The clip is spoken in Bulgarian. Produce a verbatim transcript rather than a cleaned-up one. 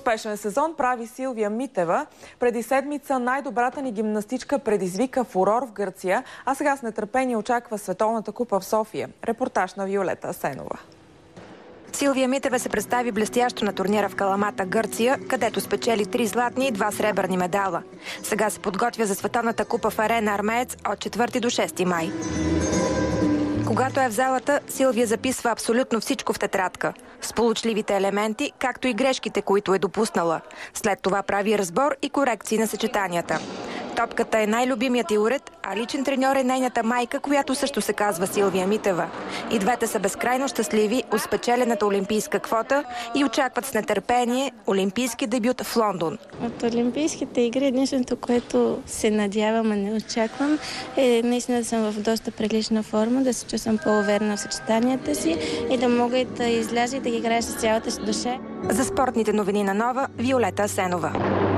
Успешен сезон прави Силвия Митева. Преди седмица най-добрата ни гимнастичка предизвика фурор в Гърция, а сега с нетърпение очаква Световната купа в София. Репортаж на Виолета Асенова. Силвия Митева се представи блестящо на турнира в Каламата, Гърция, където спечели три златни и два сребърни медала. Сега се подготвя за Световната купа в Арена Армеец от четвърти до шести май. Когато е в залата, Силвия записва абсолютно всичко в тетрадка. Сполучливите елементи, както и грешките, които е допуснала. След това прави разбор и корекции на съчетанията. Топката е най-любимият й уред, а личен треньор е нейната майка, която също се казва Силвия Митева. И двете са безкрайно щастливи от спечелената олимпийска квота и очакват с нетърпение олимпийски дебют в Лондон. От Олимпийските игри единственото, което се надявам, а не очаквам, е наистина да съм в доста прилична форма, да се чувствам по-уверена в съчетанията си и да мога да изляза и да ги играя с цялата си душа. За спортните новини на Нова, Виолета Асенова.